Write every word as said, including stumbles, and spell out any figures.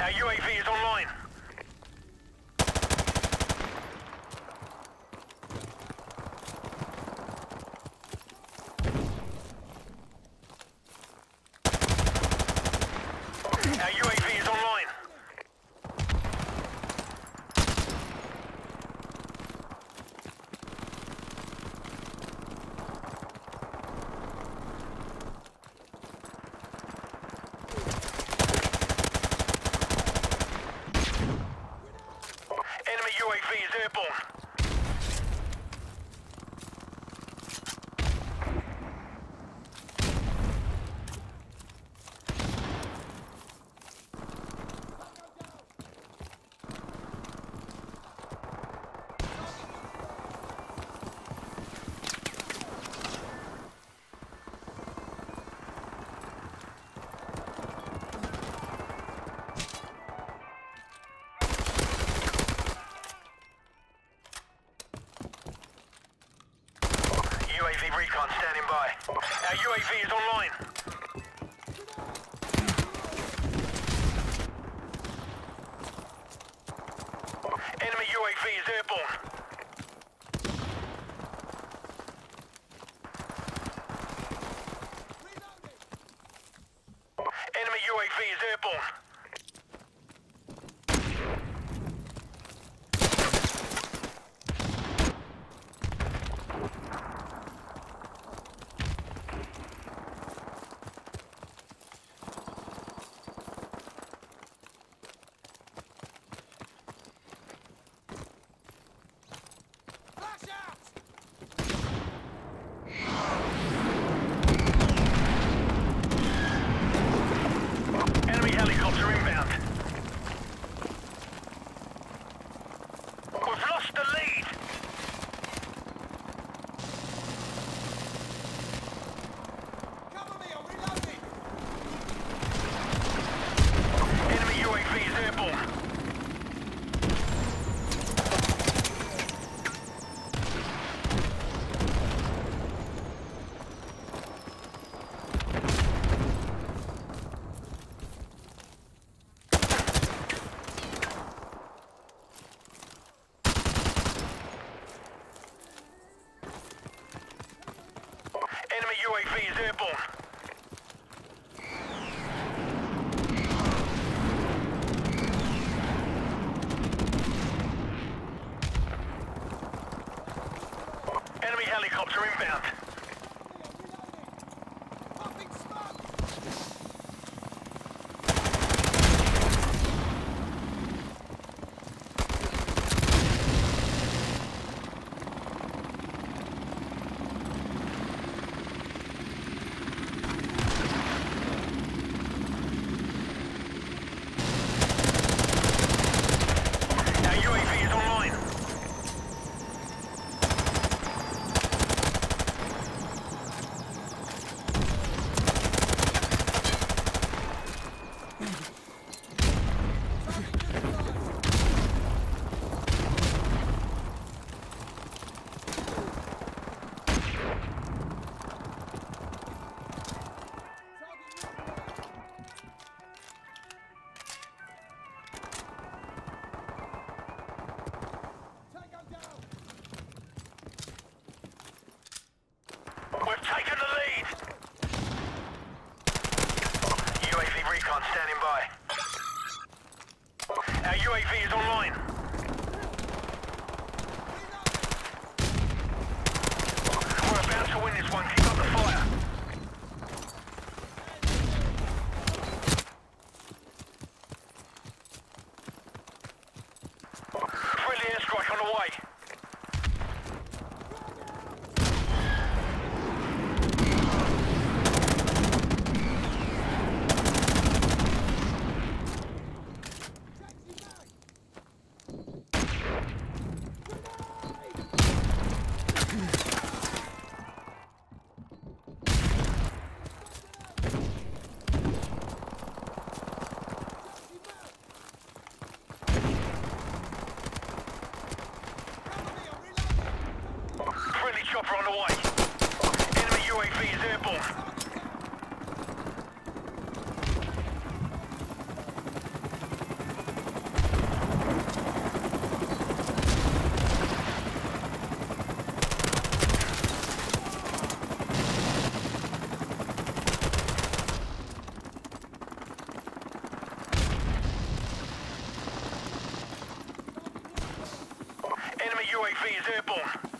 Our U A V is online. Our U A V is online. Enemy U A V is airborne. U A V recon standing by. Our U A V is online. Enemy U A V is airborne. Enemy U A V is airborne. Enemy helicopter inbound. We've lost the lead. Cover me, I'm reloading! Enemy U A V is airborne. Enemy U A V is airborne. Enemy helicopter inbound. Popping smoke! Our U A V is online. We've taken the lead. U A V recon standing by. Our U A V is online. We're about to win this one. Keep up the fire. Friendly airstrike on the way. U A V is airborne.